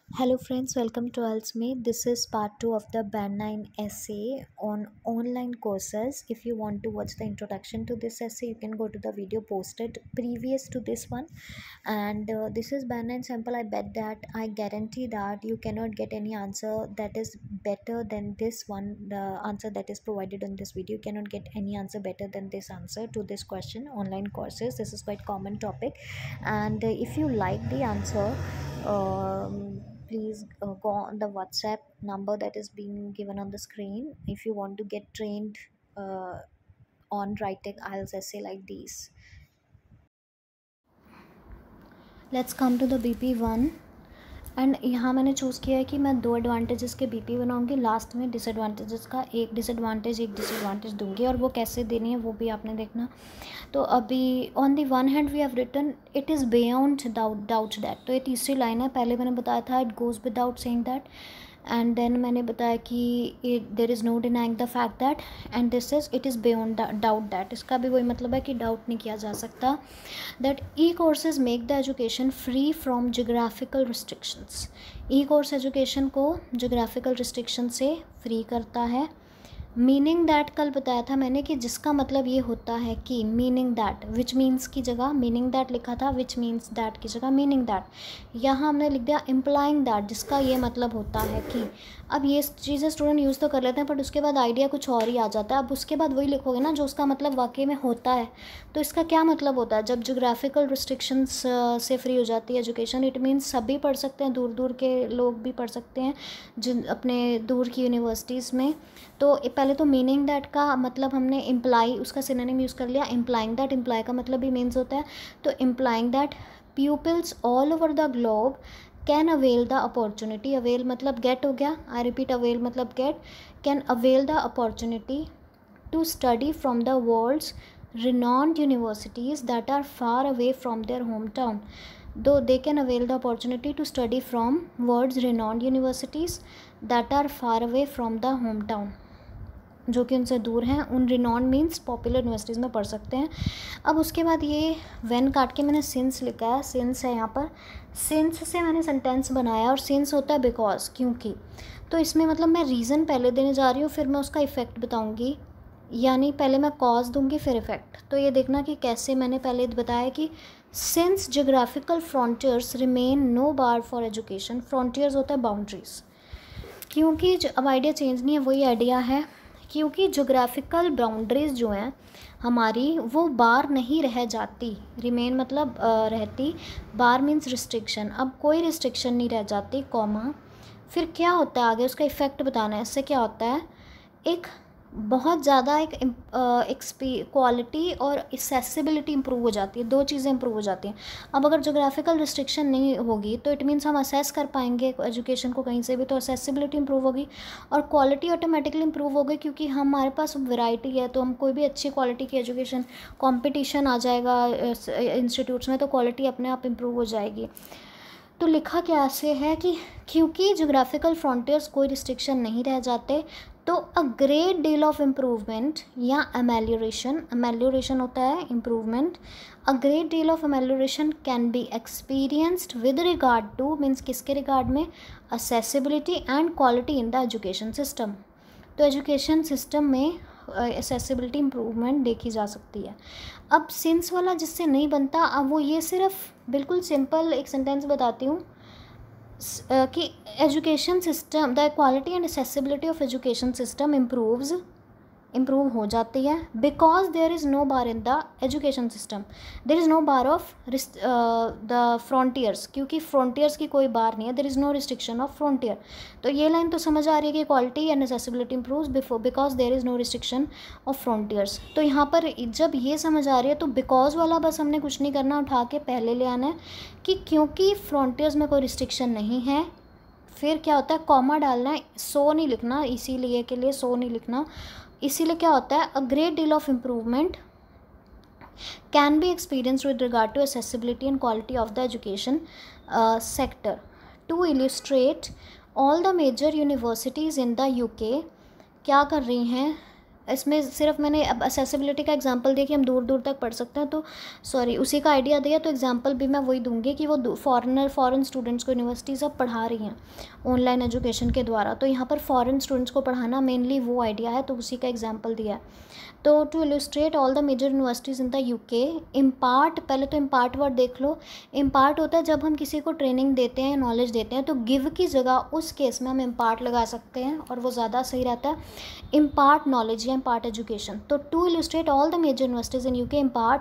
Hello friends, welcome to Alsme. This is part 2 of the Band 9 essay on online courses. If you want to watch the introduction to this essay, you can go to the video posted previous to this one. And this is Band 9 sample. I bet that I guarantee that you cannot get any answer that is better than this one. The answer that is provided in this video, you cannot get any answer better than this answer to this question. Online courses, this is quite common topic. And if you like the answer, please go on the WhatsApp number that is being given on the screen if you want to get trained uh, on writing IELTS essay like these. Let's come to the BP1. And यहाँ मैंने choose किया है कि मैं दो advantages के BP बनाऊंगी, last में डिसएडवांटेजेस का एक डिसएडवांटेज दूंगी, और वो कैसे देनी है वो भी आपने देखना. तो अभी on the one hand we have written it is beyond doubt that. तो ये तीसरी लाइन है. पहले मैंने बताया था it goes without saying that, and then मैंने बताया कि there is no denying the fact that, and this is it is beyond doubt that. इसका भी वही मतलब है कि डाउट नहीं किया जा सकता. That e courses make the education free from geographical restrictions. E course education को जोग्राफिकल रिस्ट्रिक्शन से फ्री करता है. मीनिंग दैट कल बताया था मैंने कि जिसका मतलब ये होता है कि मीनिंग दैट, विच मीन्स की जगह मीनिंग दैट लिखा था, विच मीन्स दैट की जगह मीनिंग दैट. यहाँ हमने लिख दिया इम्प्लाइंग दैट, जिसका ये मतलब होता है कि. अब ये चीज़ें स्टूडेंट यूज़ तो कर लेते हैं बट उसके बाद आइडिया कुछ और ही आ जाता है. अब उसके बाद वही लिखोगे ना जो उसका मतलब वाकई में होता है. तो इसका क्या मतलब होता है जब जोग्राफिकल रिस्ट्रिक्शंस से फ्री हो जाती है एजुकेशन? इट मीन्स सभी पढ़ सकते हैं, दूर दूर के लोग भी पढ़ सकते हैं जिन अपने दूर की यूनिवर्सिटीज़ में. तो पहले तो मीनिंग दैट का मतलब हमने इम्प्लाई, उसका सिनोनिम यूज़ कर लिया इम्प्लाइंग दैट. इम्प्लाई का मतलब भी मीन्स होता है. तो implying that pupils all over the globe can avail the opportunity. Avail मतलब गेट हो गया. आई रिपीट, अवेल मतलब get. Can avail the opportunity to study from the world's renowned universities that are far away from their hometown. Though they can avail the opportunity to study from world's renowned universities that are far away from the hometown, जो कि उनसे दूर हैं. उन renowned means popular universities में पढ़ सकते हैं. अब उसके बाद ये व्हेन काट के मैंने सिंस लिखा है. सिंस है यहाँ पर. सिंस से मैंने सेंटेंस बनाया और सिंस होता है बिकॉज, क्योंकि. तो इसमें मतलब मैं रीज़न पहले देने जा रही हूँ, फिर मैं उसका इफ़ेक्ट बताऊँगी. यानी पहले मैं कॉज दूँगी फिर इफ़ेक्ट. तो ये देखना कि कैसे. मैंने पहले बताया कि since geographical frontiers remain no bar for education. Frontiers होता है बाउंड्रीज. क्योंकि अब आइडिया चेंज नहीं है, वही आइडिया है. क्योंकि जोग्राफिकल बाउंड्रीज़ जो हैं हमारी वो बार नहीं रह जाती. रिमेन मतलब रहती. Bar means restriction. अब कोई रिस्ट्रिक्शन नहीं रह जाती, कॉमा. फिर क्या होता है आगे, उसका इफ़ेक्ट बताना है. इससे क्या होता है, एक बहुत ज़्यादा एक क्वालिटी और एक्सेसिबिलिटी इंप्रूव हो जाती है. दो चीज़ें इंप्रूव हो जाती हैं. अब अगर जोग्राफिकल रिस्ट्रिक्शन नहीं होगी तो इट मीन्स हम असेस कर पाएंगे एजुकेशन को कहीं से भी, तो एक्सेसिबिलिटी इंप्रूव होगी और क्वालिटी ऑटोमेटिकली इंप्रूव होगी. क्योंकि हमारे पास वैरायटी है तो हम कोई भी अच्छी क्वालिटी की एजुकेशन, कंपटीशन आ जाएगा इंस्टीट्यूट्स में, तो क्वालिटी अपने आप इंप्रूव हो जाएगी. तो लिखा क्या से है कि क्योंकि जोग्राफिकल फ्रंटियर्स कोई रिस्ट्रिक्शन नहीं रह जाते, तो a great deal of improvement या एमेलियोरेशन. एमेलियोरेशन होता है improvement. A great deal of amelioration can be experienced with regard to, means किसके रिगार्ड में, accessibility and quality in the education system. तो एजुकेशन सिस्टम में एक्सेसिबिलिटी इम्प्रूवमेंट देखी जा सकती है. अब सिंस वाला जिससे नहीं बनता, अब वो ये सिर्फ बिल्कुल सिंपल एक सेंटेंस बताती हूँ कि education system, the quality and accessibility of education system improve हो जाती है because there is no bar in the education system. There is no bar of the frontiers. क्योंकि फ्रंटियर्स की कोई बार नहीं है. There is no restriction of frontier. तो ये लाइन तो समझ आ रही है कि quality and accessibility improves before because there is no restriction of frontiers. तो यहाँ पर जब ये समझ आ रही है तो बिकॉज वाला बस हमने कुछ नहीं करना, उठा के पहले ले आना है कि क्योंकि फ्रंटियर्स में कोई रिस्ट्रिक्शन नहीं है. फिर क्या होता है, कॉमा डालना है. सो नहीं लिखना, इसीलिए के लिए सो नहीं लिखना. इसीलिए क्या होता है, a great deal of improvement can be experience with regard to accessibility and quality of the education sector. To illustrate all the major universities in the UK क्या कर रही हैं, इसमें सिर्फ मैंने अब असेसिबिलिटी का एग्जांपल दिया कि हम दूर दूर तक पढ़ सकते हैं, तो सॉरी उसी का आइडिया दिया, तो एग्जांपल भी मैं वही दूंगी कि वो फॉरेन स्टूडेंट्स को यूनिवर्सिटीज़ अब पढ़ा रही हैं ऑनलाइन एजुकेशन के द्वारा, तो यहाँ पर फॉरेन स्टूडेंट्स को पढ़ाना मेनली वो आइडिया है, तो उसी का एग्जाम्पल दिया है। तो to illustrate all the major universities in the UK, impart, पहले तो इम्पार्ट वर्ड देख लो। इम्पार्ट होता है जब हम किसी को ट्रेनिंग देते हैं, नॉलेज देते हैं, तो गिव की जगह उस केस में हम इम्पार्ट लगा सकते हैं और वो ज़्यादा सही रहता है। इम्पार्ट नॉलेज या इम्पार्ट एजुकेशन। तो to illustrate all the major universities in UK impart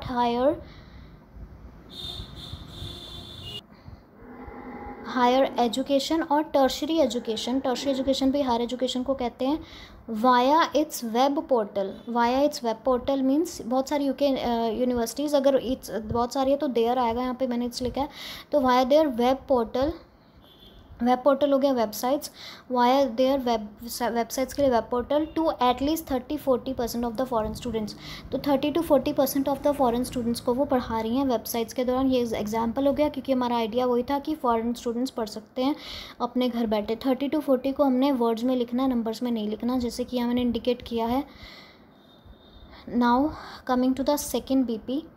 higher education और टर्शरी एजुकेशन भी हायर एजुकेशन को कहते हैं, via its web portal means बहुत सारी यूके यूनिवर्सिटीज़, अगर इट्स बहुत सारी है तो देयर आएगा, यहाँ पे मैंने इट्स लिखा है, तो वाया देयर वेब पोर्टल हो गया वेबसाइट्स, वाया देयर वेबसाइट्स के लिए web portal, to at least 30-40% of the foreign students, तो 30-40% ऑफ द फॉरेन स्टूडेंट्स को वो पढ़ा रही हैं वेबसाइट्स के दौरान। ये एग्जांपल हो गया क्योंकि हमारा आइडिया वही था कि फॉरेन स्टूडेंट्स पढ़ सकते हैं अपने घर बैठे। 30-40 को हमने वर्ड्स में लिखना है, नंबर्स में नहीं लिखना, जैसे कि यहाँ मैंने इंडिकेट किया है। Now coming to the second BP,